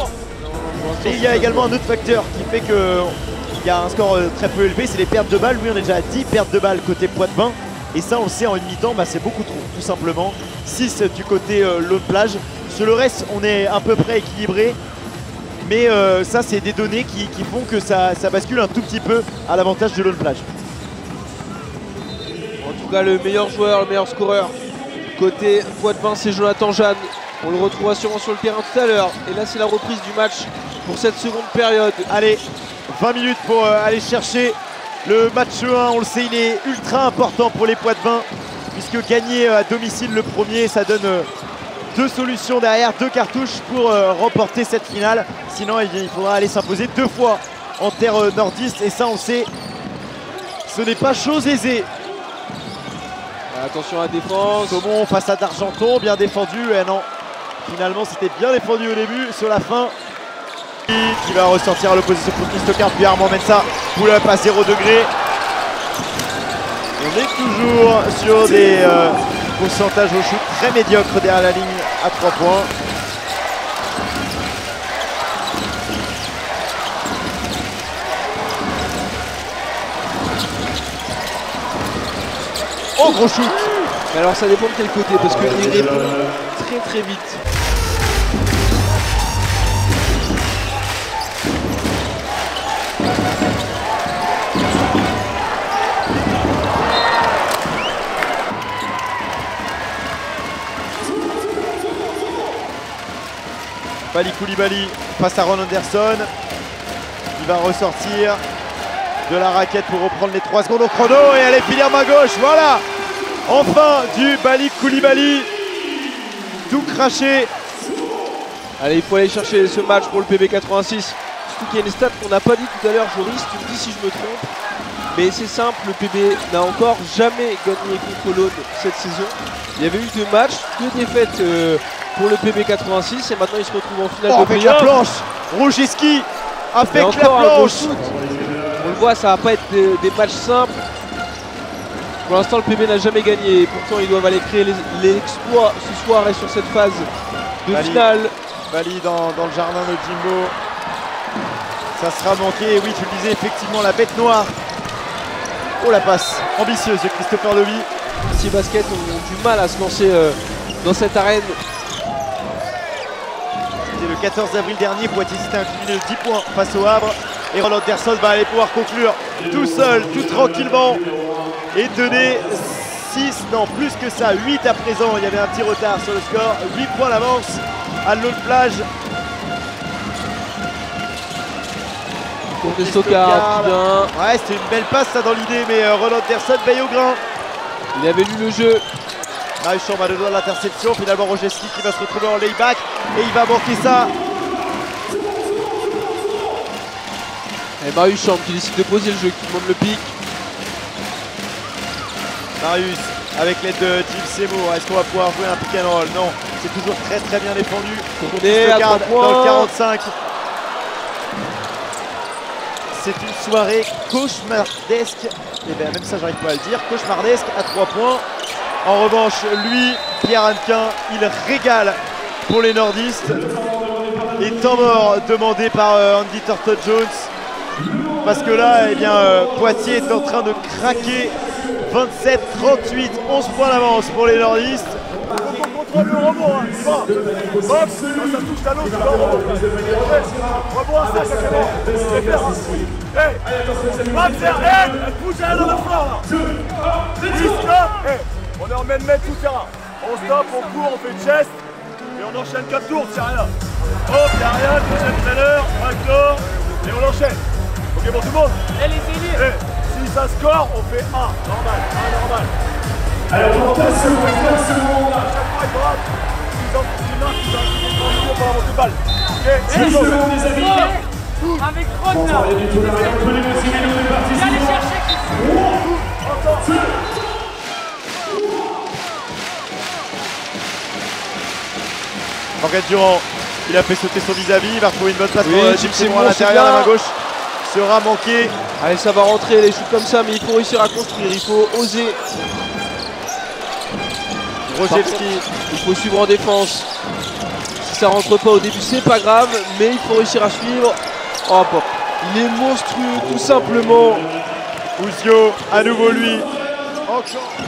S5: Et il y a également un autre facteur qui fait qu'il y a un score très peu élevé, c'est les pertes de balles. Lui, on est déjà à 10 pertes de balles côté Poitevin. Et ça, on le sait, en une mi-temps, bah, c'est beaucoup trop, tout simplement. 6 du côté Lone Plage. Sur le reste, on est à peu près équilibré. Mais ça, c'est des données qui font que ça bascule un tout petit peu à l'avantage de Lone Plage.
S11: En tout cas, le meilleur joueur, le meilleur scoreur côté Poitevin, c'est Jonathan Jeanne. On le retrouvera sûrement sur le terrain tout à l'heure. Et là, c'est la reprise du match pour cette seconde période.
S5: Allez, 20 minutes pour aller chercher le match 1. On le sait, il est ultra important pour les Poitevins, puisque gagner à domicile le premier, ça donne deux solutions derrière, deux cartouches pour remporter cette finale. Sinon, il faudra aller s'imposer 2 fois en terre nordiste. Et ça, on sait, ce n'est pas chose aisée.
S11: Attention à la défense.
S5: Saumon face à d'Argenton, bien défendu. Et non, finalement, c'était bien défendu au début. Sur la fin, qui va ressortir à l'opposition pour Christocard. Puis Armand Mensa, pull-up à 0 degré. On est toujours sur des pourcentages au shoot très médiocres derrière la ligne à 3 points. Oh, gros shoot!
S11: Mais alors ça dépend de quel côté, parce qu'il répond très vite.
S5: Bali Koulibaly face à Ron Anderson. Il va ressortir de la raquette pour reprendre les 3 secondes au chrono et aller finir main gauche. Voilà, enfin du Bali Koulibaly. Tout craché.
S11: Allez, il faut aller chercher ce match pour le PB86. Surtout qu'il y a une stat qu'on n'a pas dit tout à l'heure, Joris, tu me dis si je me trompe. Mais c'est simple, le PB n'a encore jamais gagné contre l'Aude cette saison. Il y avait eu 2 matchs, 2 défaites pour le PB86 et maintenant il se retrouve en finale de
S5: avec la planche. Rougiski avec la planche.
S11: On le voit, ça va pas être des matchs simples. Pour l'instant, le PB n'a jamais gagné et pourtant ils doivent aller créer l'exploit ce soir et sur cette phase de finale.
S5: Bali dans le jardin de Jimbo. Ça sera manqué. Et oui, tu le disais, effectivement, la bête noire. Oh, la passe ambitieuse de Christopher Levy.
S11: Ces baskets ont du mal à se lancer dans cette arène.
S5: C'était le 14 avril dernier, Poitiers s'était incliné de 10 points face au Havre. Et Ron Anderson va aller pouvoir conclure tout seul, tout tranquillement. Et donner 6, non plus que ça, 8 à présent. Il y avait un petit retard sur le score. 8 points d'avance à l'autre plage.
S11: Pour Christocard, bien.
S5: Ouais, c'était une belle passe ça dans l'idée, mais Ron Anderson veille au grain.
S11: Il avait lu le jeu.
S5: Marius Champ a le doigt de l'interception. Finalement, Rogeski qui va se retrouver en layback. Et il va manquer ça.
S11: Et Marius Champ qui décide de poser le jeu, qui monte le pic.
S5: Marius avec l'aide de Jim Seymour. Est-ce qu'on va pouvoir jouer un pick and roll? Non, c'est toujours très bien défendu.
S11: On est à 3 points.
S5: Dans le 45. C'est une soirée cauchemardesque. Et bien même ça, j'arrive pas à le dire. Cauchemardesque à 3 points. En revanche, lui, Pierre Hannequin, il régale pour les nordistes. Et temps mort demandé par Andy Thornton-Jones. Parce que là, eh bien, Poitiers est en train de craquer. 27-38, 11 points d'avance pour les nordistes.
S1: On contrôle le rebond, hein. Il va. Box, quand ça touche à l'autre, il va au rebond. Rebond à ça, chacun. C'est faire. Hey, va faire, hey, bouge à l'autre flanc, là. Stop, hey, on est en main tout terrain. On stop, on court, on fait chest. Et on enchaîne 4 tours, c'est rien. Hop, y'a rien, deuxième trailer, backdoor. Et on enchaîne. Ok, pour tout le monde.
S4: Et les délires.
S1: Si ça score, on fait 1, normal, 1 normal.
S10: Alors, pour 15 secondes,
S1: À chaque fois, il frappe. S'ils ont une main, ils ont pour la montée de balle. Ok,
S10: 10 secondes, les amis.
S4: Avec Ron là. Viens les chercher.
S5: Morgan Durand, il a fait sauter son vis-à-vis. Il va retrouver une bonne passe pour Jim Seymour à
S11: c'est
S5: l'intérieur. La
S11: bien.
S5: main gauche sera manquée.
S11: Allez, ça va rentrer les shoots comme ça, mais il faut réussir à construire, il faut oser.
S5: Rogelski,
S11: il faut suivre en défense. Si ça rentre pas au début, c'est pas grave, mais il faut réussir à suivre. Oh, bon. Il est monstrueux, tout simplement.
S5: Ouzio, à nouveau lui. Encore.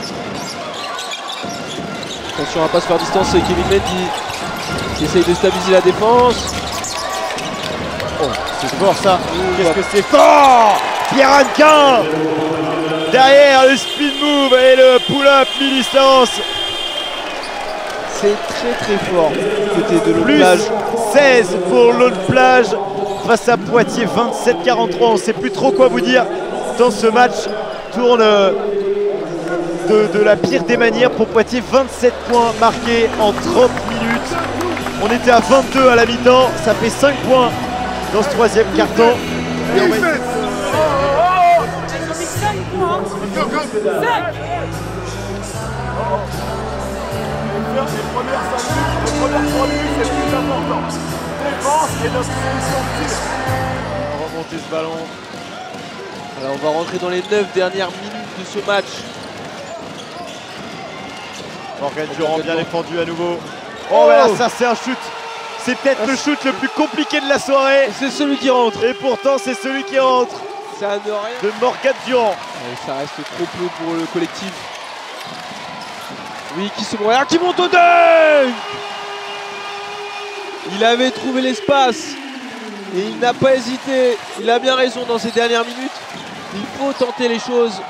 S11: Attention à pas se faire distancer, Kevin Mendy qui essaye de stabiliser la défense.
S5: Oh, c'est fort ça. Qu'est-ce que c'est fort! Pierre Hannequin derrière le speed move et le pull-up mi-distance.
S11: C'est très fort côté de l'autre
S5: Plus
S11: plage.
S5: 16 pour l'autre plage face à Poitiers, 27-43. On ne sait plus trop quoi vous dire tant ce match tourne de la pire des manières pour Poitiers. 27 points marqués en 30 minutes. On était à 22 à la mi-temps, ça fait 5 points dans ce troisième quart-temps. Et on va essayer de-
S1: Les premières 5 minutes, les premières 3 minutes, c'est le plus important. Défense et notre solution de tir.
S11: On va remonter ce ballon. Alors on va rentrer dans les 9 dernières minutes de ce match.
S5: Morgan Durand bien défendu à nouveau. Oh, là, ça c'est un shoot. C'est peut-être le shoot le plus compliqué de la soirée.
S11: C'est celui qui rentre.
S5: Et pourtant c'est celui qui rentre.
S11: Ça ne rien.
S5: De Morgan Durand.
S11: Ça reste trop peu pour le collectif. Oui, qui se regarde, qui monte au dunk. Il avait trouvé l'espace et il n'a pas hésité. Il a bien raison dans ces dernières minutes. Il faut tenter les choses.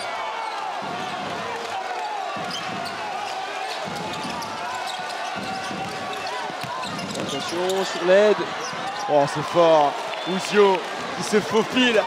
S11: Attention sur l'aide.
S5: Oh, c'est fort. Ouzio qui se faufile.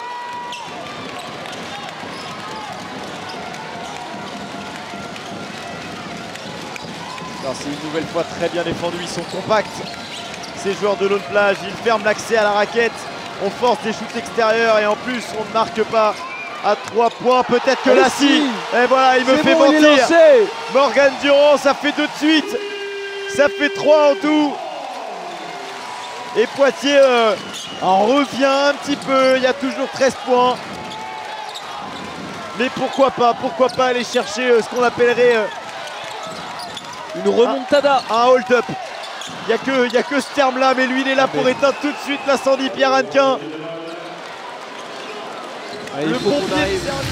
S5: C'est une nouvelle fois très bien défendu, ils sont compacts. Ces joueurs de Lone Plage, ils ferment l'accès à la raquette. On force des shoots extérieurs et en plus on ne marque pas à 3 points. Peut-être que là si. Et voilà, il me fait mentir. Morgan Durand, ça fait 2 de suite. Ça fait 3 en tout. Et Poitiers en revient un petit peu. Il y a toujours 13 points. Mais pourquoi pas aller chercher ce qu'on appellerait
S11: une remontada.
S5: Un hold-up. Il n'y a que ce terme-là, mais lui il est là pour éteindre tout de suite l'incendie. Pierre Hannequin.
S11: Allez, le pompier.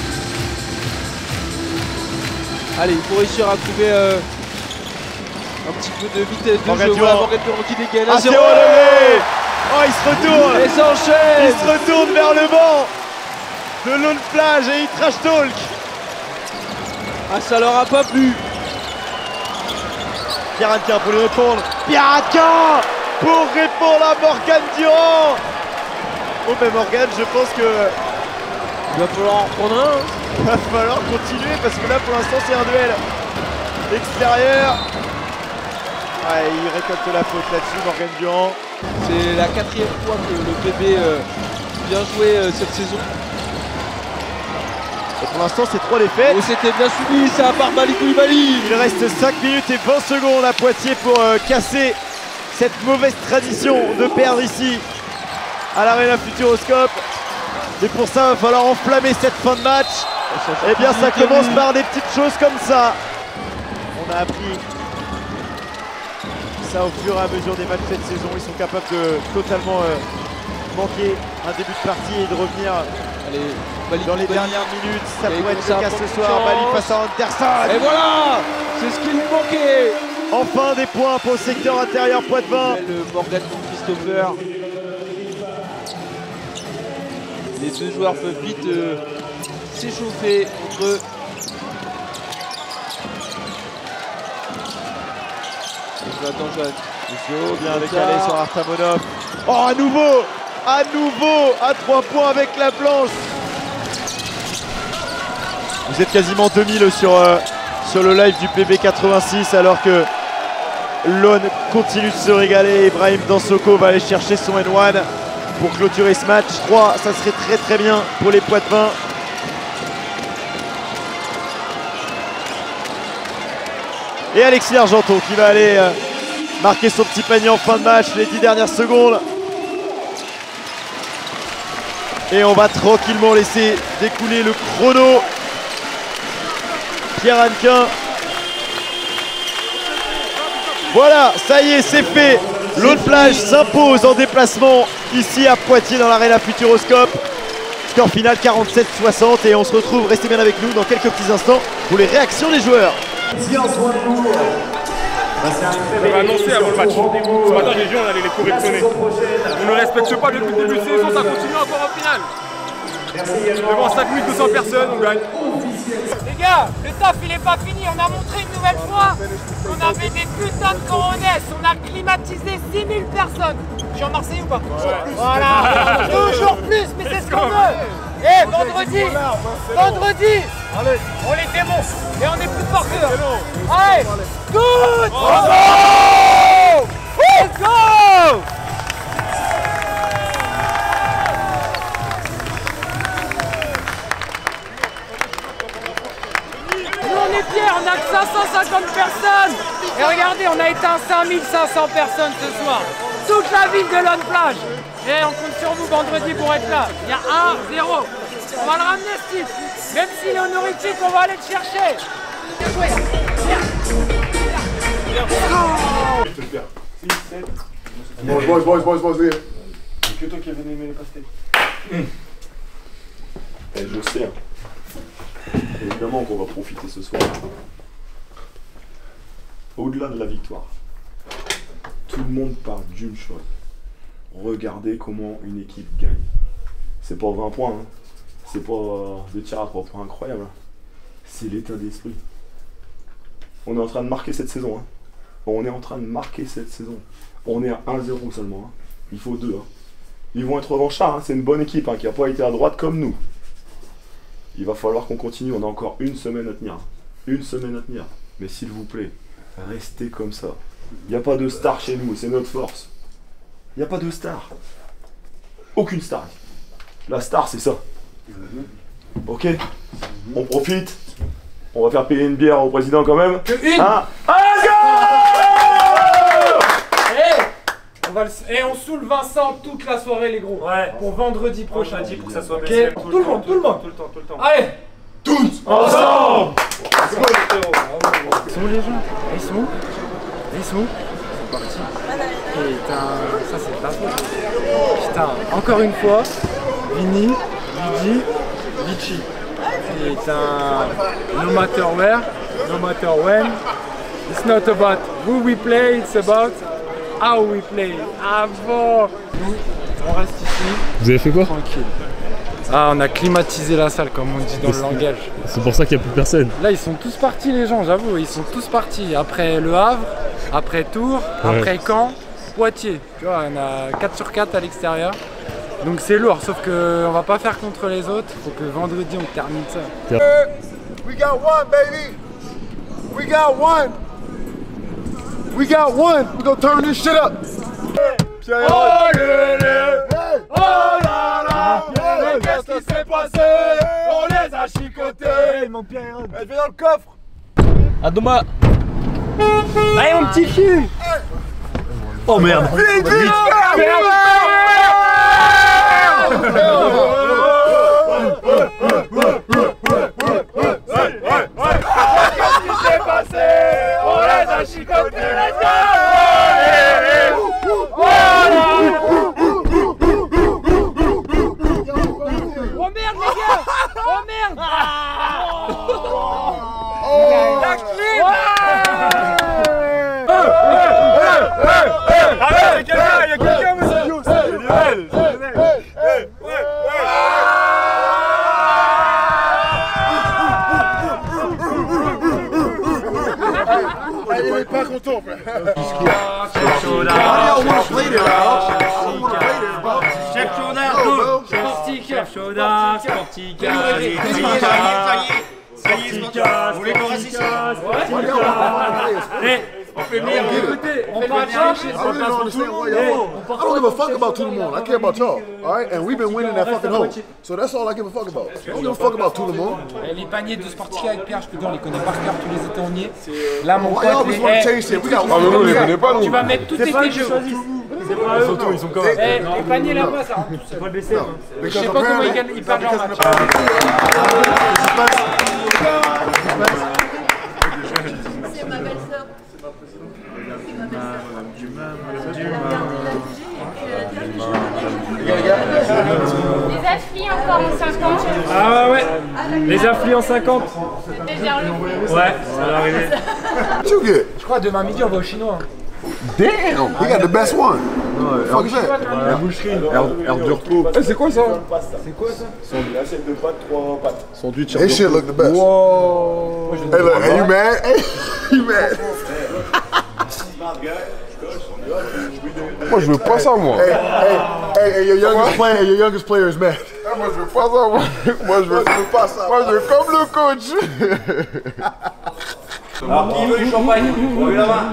S11: Allez, il faut réussir à trouver un petit peu de vitesse de jeu. Voilà, Morgan Durand qui dégaine.
S5: Ah, c'est relevé. Oh, il se retourne.
S11: Et s'enchaîne.
S5: Il se retourne vers le banc de Lone Plage et il trash talk.
S11: Ah, ça leur a pas plu.
S5: Pierre Hannequin pour lui répondre. Pierre Hannequin pour répondre à Morgan Durand. Oh mais Morgan, je pense que
S11: il va falloir en prendre un.
S5: Il va falloir continuer parce que là pour l'instant c'est un duel extérieur. Ah, il récolte la faute là-dessus, Morgan Durand.
S11: C'est la 4e fois que le PB vient jouer cette saison.
S5: Et pour l'instant c'est 3 défaites.
S11: Oh, c'était bien suivi, ça part Malik Coulibaly.
S5: Il reste 5 minutes et 20 secondes à Poitiers pour casser cette mauvaise tradition de perdre ici à l'Arena Futuroscope. Et pour ça, il va falloir enflammer cette fin de match. Eh bien, ça commence par des petites choses comme ça. On a appris ça au fur et à mesure des matchs de cette saison. Ils sont capables de totalement manquer un début de partie et de revenir dans les dernières minutes. Ça pourrait être le cas ce soir. Bali face à Anderson.
S11: Et voilà, c'est ce qu'il lui manquait.
S5: Enfin des points pour le secteur intérieur Poitvin.
S11: Le Morgan Christopher. Les deux joueurs peuvent vite s'échauffer entre eux. Attends, Johan.
S5: Bien décalé sur Artamonov. Oh, à nouveau à 3 points avec la planche. Vous êtes quasiment 2000 sur le live du PB86 alors que Lone continue de se régaler. Ibrahim Dansoko va aller chercher son N1 pour clôturer ce match. 3, ça serait très bien pour les Poitvins. Et Alexis Argenton qui va aller marquer son petit panier en fin de match, les 10 dernières secondes. Et on va tranquillement laisser découler le chrono. Pierre Hannequin. Voilà, ça y est, c'est fait. Lone Plage s'impose en déplacement ici à Poitiers dans l'Arena Futuroscope. Score final 47-60 et on se retrouve, restez bien avec nous dans quelques petits instants pour les réactions des joueurs.
S1: On va annoncer avant le match. Ce matin, j'ai dit on allait les correctionner. On ne respecte pas depuis le début de saison, ça continue encore au final. Devant 5200 personnes, on gagne.
S12: Les gars, le taf il est pas fini. On a montré une nouvelle fois qu'on avait des putains de coronesses. On a climatisé 6000 personnes. Je suis en Marseille ou pas? Voilà, toujours plus, mais c'est ce qu'on veut. Et vendredi, allez, on les démonte et on est plus fort qu'eux. Allez, good. Let's go! Nous on est fiers, on a que 550 personnes. Et regardez, on a éteint 5500 personnes ce soir. Toute la ville de Lone Plage. Et on compte sur vous vendredi pour être là. Il y a 1-0. On va le ramener ce titre. Même s'il est honorifique, on va aller le chercher.
S9: Boys.
S3: C'est que toi qui avais aimé les pastés. Et je sais. Évidemment qu'on va profiter ce soir. Au-delà de la victoire, tout le monde parle d'une chose. Regardez comment une équipe gagne. C'est pas 20 points, hein. C'est pas des tirs à 3 points incroyables. Hein. C'est l'état d'esprit. On est en train de marquer cette saison. Hein. On est en train de marquer cette saison. On est à 1-0 seulement. Hein. Il faut 2. Hein. Ils vont être revanchards. Hein. C'est une bonne équipe hein, qui n'a pas été à droite comme nous. Il va falloir qu'on continue. On a encore une semaine à tenir. Une semaine à tenir. Mais s'il vous plaît, restez comme ça. Il n'y a pas de star chez nous. C'est notre force. Il n'y a pas de star. Aucune star. La star, c'est ça. Ok. On profite. On va faire payer une bière au président quand même. Hein?
S12: Et on saoule Vincent toute la soirée les gros. Ouais. Pour vendredi prochain.
S10: On a dit pour que ça soit
S12: Ok.
S10: BCM.
S12: Tout le monde.
S10: Tout le temps.
S12: Allez.
S9: Tous
S12: ensemble.
S4: Ils sont où les gens? Ils sont où? C'est parti. Putain, ça c'est pas faux. Putain, encore une fois, Vini, Vidi, Vici. Putain, no matter where, no matter when, it's not about who we play, it's about how we play. Ah bon. Nous, on reste ici.
S6: Vous avez fait quoi?
S4: Tranquille. Ah, on a climatisé la salle comme on dit dans le langage.
S6: C'est pour ça qu'il n'y a plus personne.
S4: Là, ils sont tous partis les gens, j'avoue, ils sont tous partis. Après Le Havre, après Tours, après Caen, Poitiers. Tu vois, on a 4 sur 4 à l'extérieur. Donc c'est lourd, sauf qu'on va pas faire contre les autres. Faut que vendredi on termine ça.
S9: We got one, baby. We got one. We got one. We gonna turn this shit up.
S1: Oh là là, qu'est-ce qui s'est passé? On les a chicotés.
S9: Mon Pierre, elle vient dans le coffre.
S2: À demain.
S12: Allez mon petit cul.
S2: Oh merde.
S9: Vite, vite,
S1: Qu'est-ce qui s'est passé? On les a chicotés, let's go!
S12: Oh merde les gars! Oh merde! La clé!
S1: Arrête, il y a quelqu'un, monsieur!
S9: Elle est pas content, frère.
S1: Chef Chaudard,
S12: Sportica!
S1: Chaudard, Sportica, vous voulez qu'on reste ici? On fait venir, écoutez,
S12: On part chercher
S9: I don't give a fuck about tout le monde. I care about y'all. Alright? And we've been winning at fucking home. So that's all I give a fuck about. I don't give a fuck about tout le monde.
S4: Les paniers de Sportica avec Pierre, je peux dire, on les connaît par cœur, tous les étés on y est. Là mon
S9: Why y'all
S4: pote,
S9: always wanna change shit? We got one.
S7: nous, on les connaît pas, nous.
S12: tu vas mettre tous tes jeux.
S1: C'est pas eux. Surtout, ils sont quand même.
S12: Les paniers là-bas, ça rentre tout seul.
S1: Pas le BCM.
S12: Je sais pas comment ils perdent leur match.
S13: C'est ma belle-sœur.
S14: Les affiliés encore en 50.
S10: Ah ouais, les affiliés en 50.
S14: Ouais,
S10: ça va arriver.
S9: What you get?
S4: Je crois demain midi on va au chinois.
S9: Damn! We got the best one. Fuck is that?
S7: La boucherie. Air du repos.
S9: C'est quoi ça?
S4: C'est quoi ça?
S3: Une assiette de pâtes, 3 pâtes.
S7: Sandwich.
S9: This shit look the best.
S7: Whoa.
S9: Hey, look, hey, you mad? Hey, you mad?
S7: Moi je veux pas ça moi.
S9: Hey, your youngest player is mad.
S7: Moi je veux pas ça moi. Moi je veux pas ça. Moi je veux comme le coach.
S15: Alors qui veut du champagne? Levez la main.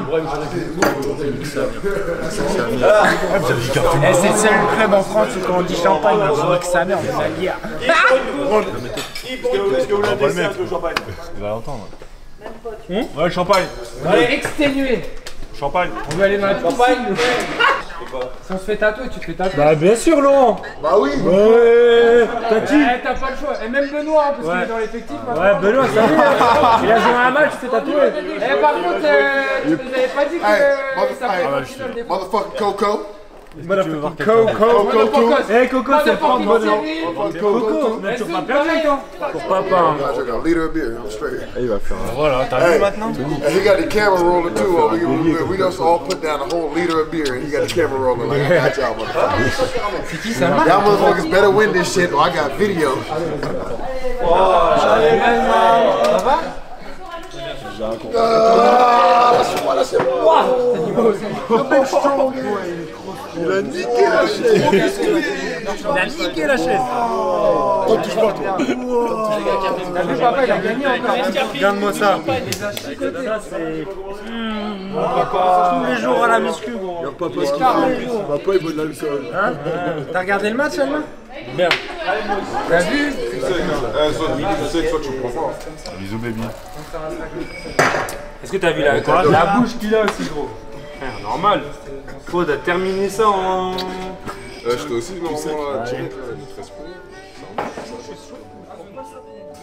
S12: C'est le seul club en France où quand on dit champagne, on voit que sa mère, on fait la guerre.
S15: Est-ce que vous l'avez laissé un peu champagne?
S3: Il va l'entendre.
S15: Ouais, champagne.
S12: Allez, exténué.
S15: Champagne.
S12: On veut aller dans la champagne. Si on se fait tatouer, tu te fais tatouer.
S15: Bah bien sûr Laurent.
S7: Bah oui.
S15: Ouais. T'as qui?
S12: T'as pas le choix. Et même Benoît, parce qu'il est dans l'effectif.
S15: Ouais, Benoît, ça va. Il a joué un match, il s'est tatoué.
S12: Eh, par contre, tu nous avais pas dit que ça pouvait continuer le défense.
S7: Motherfucking Coco.
S15: Coco. Eh Coco, c'est le prendre Benoît. Coco, mais tu vas pas perdre toi. Pour papa.
S7: Leader of beer, I'm straight.
S3: Et il va faire.
S15: Voilà, t'as vu maintenant?
S7: And he got the camera rolling too. We just all put down a whole liter of beer and he got the camera rolling like I got y'all motherfuckers. Y'all motherfuckers better win this shit or I got video.
S12: Ça va?
S7: Il a niqué la chaise.
S12: Il a niqué la chaise.
S7: Oh, touche pas toi.
S12: T'as vu papa, il a gagné encore.
S15: Regarde-moi ça. Ça c'est... Tous les jours à la muscu gros.
S7: Papa, il boit de l'alcool.
S12: Hein? T'as regardé le match Alma?
S15: Merde.
S12: T'as vu?
S7: Tu sais que toi tu prends pas.
S3: Bisous baby.
S15: Est-ce que t'as vu la bouche qu'il a aussi gros? Frère, normal. Faut terminer ça en...
S7: Je t'ai aussi normalement là.